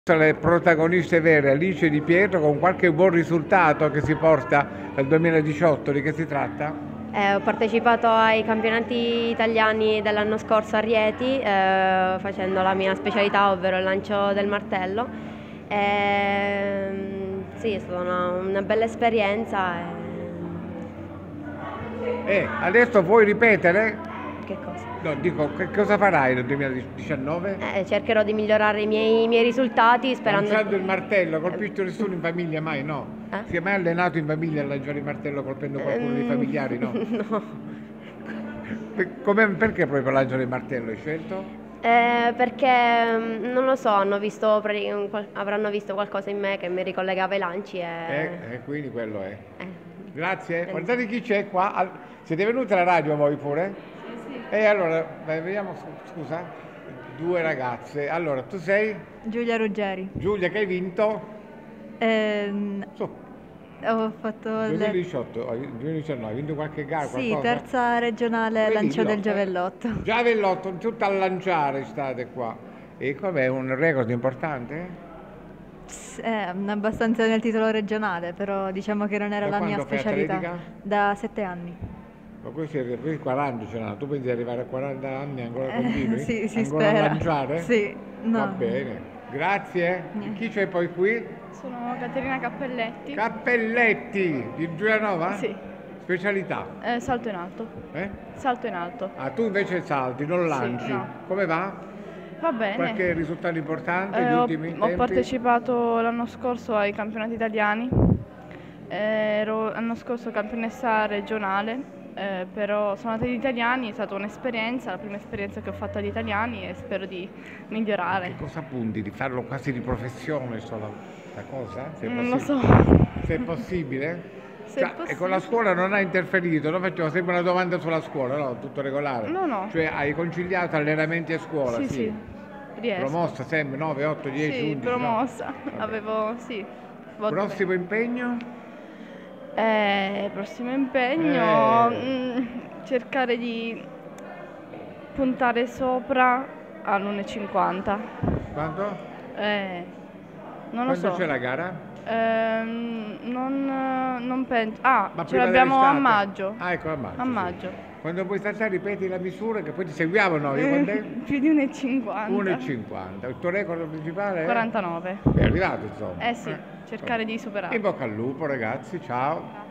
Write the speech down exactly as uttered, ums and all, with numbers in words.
Le protagoniste vere, Alice Di Pietro, con qualche buon risultato che si porta nel duemiladiciotto, di che si tratta? Eh, ho partecipato ai campionati italiani dell'anno scorso a Rieti, eh, facendo la mia specialità, ovvero il lancio del martello. Ehm, sì, è stata una, una bella esperienza. E eh, adesso vuoi ripetere? Che cosa? No, dico, che cosa farai nel duemiladiciannove? Eh, cercherò di migliorare i miei, i miei risultati sperando... Lanciando il martello, colpisci nessuno in famiglia mai, no? Eh? Si è mai allenato in famiglia a lanciare il martello colpendo qualcuno dei familiari, no? No. Per, come, perché proprio lanciare il martello hai scelto? Eh, perché mm, non lo so, hanno visto, prati- un qual- avranno visto qualcosa in me che mi ricollegava ai lanci e... Eh, eh, quindi quello è. eh. Grazie. Eh. Guardate chi c'è qua. Al- Siete venuti alla radio voi pure? Sì, sì. E allora, beh, vediamo, scusa, due ragazze. Allora, tu sei Giulia Ruggeri. Giulia che hai vinto? Ehm, Su, ho fatto il... duemiladiciotto, hai- duemiladiciannove, hai vinto qualche gara, Sì, qualcosa? terza regionale Vedi, lancio del no, giavellotto. eh, Giavellotto, tutto a lanciare state qua. E com'è, un record importante? Ps- È abbastanza nel titolo regionale, però diciamo che non era Da la mia quando fai specialità. atletica? Da sette anni. Ma questi, questi quaranta ce l'hanno, tu pensi di arrivare a quaranta anni e ancora continui? Eh, sì, si ancora spera. a lanciare? Sì, no. Va bene, grazie. Niente. Chi c'è poi qui? Sono Caterina Cappelletti. Cappelletti di Giulianova? Sì. Specialità? Eh, salto in alto. Eh? Salto in alto. Ah, tu invece salti, non Sì, lanci. no. Come va? Va bene. Qualche risultato importante Eh, negli ho, ultimi ho tempi? partecipato l'anno scorso ai campionati italiani. Eh, ero l'anno scorso campionessa regionale, eh, però sono andata agli italiani, è stata un'esperienza, la prima esperienza che ho fatto agli italiani e spero di migliorare. Che cosa punti? Di farlo quasi di professione solo la cosa? Se è Non lo possibile? so. Se è possibile? Se Cioè, è possibile. e con la scuola non hai interferito? Noi facciamo sempre una domanda sulla scuola, no? Tutto regolare. No, no. Cioè hai conciliato allenamenti e scuola? Sì, sì, riesco. Promossa sempre nove, otto, dieci, Sì, undici? no? promossa. Vabbè. Avevo, sì. molto Prossimo bene. impegno? Eh, prossimo impegno, Eh. mm, cercare di puntare sopra all'uno e cinquanta. Quanto? Eh, non lo Quando so. c'è la gara? Ehm, non, non penso. Ah, Ma ce prima l'abbiamo a dell'estate? maggio. Ah, ecco, a maggio. A sì. maggio. Quando puoi saltare ripeti la misura che poi ti seguiamo noi, quant'è? Eh, più di uno e cinquanta. uno e cinquanta. Il tuo record principale è? quarantanove. È arrivato insomma. Eh sì, cercare di superare. In bocca al lupo ragazzi, ciao.